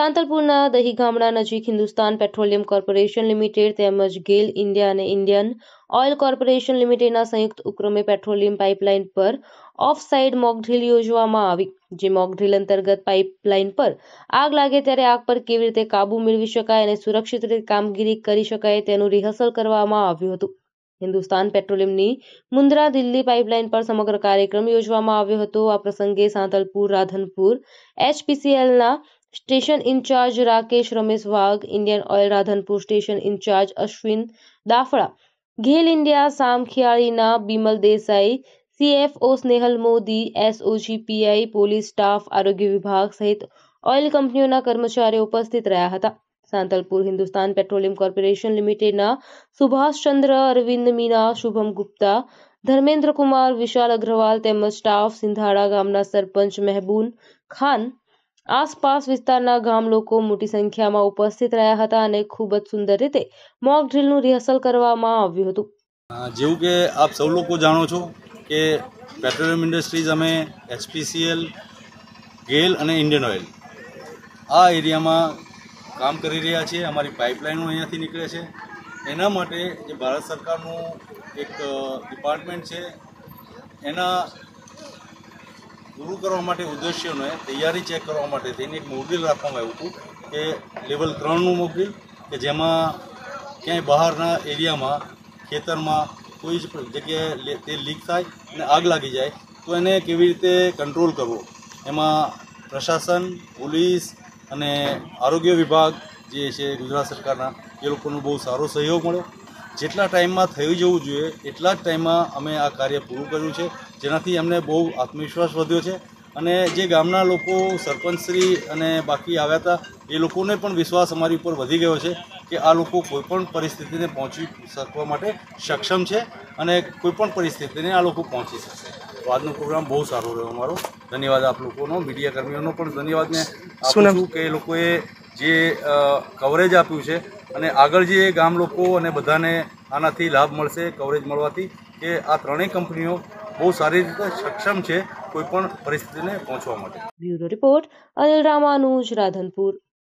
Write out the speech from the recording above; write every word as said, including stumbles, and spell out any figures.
સાંતલપુરના દહીગામડા નજીક Hindustan petroleum Corporation Limited તેમજ GAIL India અને ઇન્ડિયન ઓઇલ કોર્પોરેશન લિમિટેડના સંયુક્ત ઉપક્રમે પેટ્રોલિયમ પાઇપલાઇન પર ઓફ સાઇડ મોકડ્રીલ યોજવામાં આવી, જે મોકડ્રીલ અંતર્ગત પાઇપલાઇન પર આગ લાગે ત્યારે આગ પર કેવી રીતે કાબુ મેળવી શકાય અને સુરક્ષિત રીતે કામગીરી કરી શકાય તેનું રિહર્સલ કરવામાં આવ્યું હતું. હિન્દુસ્તાન પેટ્રોલિયમની મુન્દ્રા દિલ્હી પાઇપલાઇન પર સમગ્ર કાર્યક્રમ યોજવામાં આવ્યો હતો. આ પ્રસંગે સાંતલપુર રાધનપુર એચપીસીએલના station in charge Rakesh Ramesh Vagh, Indian Oil Radhanpur station in charge Ashwin Dafda, GAIL India સામખિયાળીના Bimal Desai, CFO Snehal Modi, SOG PI, police staff, આરોગ્ય વિભાગ સહિત ઓઇલ કંપનીઓના કર્મચારીઓ ઉપસ્થિત રહ્યા હતા. સાંતલપુર હિન્દુસ્તાન પેટ્રોલિયમ કોર્પોરેશન લિમિટેડના સુભાષચંદ્ર, અરવિંદ મીના, શુભમ ગુપ્તા, ધર્મેન્દ્ર કુમાર, વિશાલ અગ્રવાલ તેમજ સ્ટાફ, સિંધાડા ગામના સરપંચ મહેબૂન ખાન, આસપાસ વિસ્તારના ગામ લોકો મોટી સંખ્યામાં ઉપસ્થિત રહ્યા હતા અને ખૂબ જ સુંદર રીતે મોક ડ્રીલનું રિહર્સલ કરવામાં આવ્યું હતું. જેવું કે આપ સૌ લોકો જાણો છો કે પેટ્રોલિયમ ઇન્ડસ્ટ્રીઝ અમે એચપીસીએલ, ગેલ અને ઇન્ડિયન ઓઇલ આ એરિયામાં કામ કરી રહ્યા છીએ. અમારી પાઇપલાઇનો અહીંયાથી નીકળે છે. એના માટે જે ભારત સરકારનું એક ડિપાર્ટમેન્ટ છે એના પૂરું કરવા માટે ઉદ્દેશ્યોને તૈયારી ચેક કરવા માટે થઈને એક મોકડ્રીલ રાખવામાં આવ્યું હતું કે લેવલ ત્રણનું મોકડ્રીલ કે જેમાં ક્યાંય બહારના એરિયામાં ખેતરમાં કોઈ જ જગ્યાએ તે લીક થાય અને આગ લાગી જાય તો એને કેવી રીતે કંટ્રોલ કરવો, એમાં પ્રશાસન, પોલીસ અને આરોગ્ય વિભાગ જે છે ગુજરાત સરકારના એ લોકોનો બહુ સારો સહયોગ મળ્યો. જેટલા ટાઈમમાં થઈ જવું જોઈએ એટલા જ ટાઈમમાં અમે આ કાર્ય પૂરું કર્યું છે, જેનાથી અમને બહુ આત્મવિશ્વાસ વધ્યો છે અને જે ગામના લોકો, સરપંચશ્રી અને બાકી આવ્યા હતા એ લોકોને પણ વિશ્વાસ અમારી ઉપર વધી ગયો છે કે આ લોકો કોઈપણ પરિસ્થિતિને પહોંચી શકવા માટે સક્ષમ છે અને કોઈપણ પરિસ્થિતિને આ લોકો પહોંચી શકશે. તો આજનો પ્રોગ્રામ બહુ સારો રહ્યો અમારો. ધન્યવાદ આપ લોકોનો, મીડિયા કર્મીઓનો પણ ધન્યવાદ ને આપું છું કે એ લોકોએ જે કવરેજ આપ્યું છે અને આગળ જે ગામ લોકો અને બધાને આનાથી લાભ મળશે કવરેજ મળવાથી કે આ ત્રણેય કંપનીઓ બહુ સારી રીતે સક્ષમ છે કોઈ પણ પરિસ્થિતિને પહોંચવા માટે. Bureau report Anil Ramanuj, Radhanpur.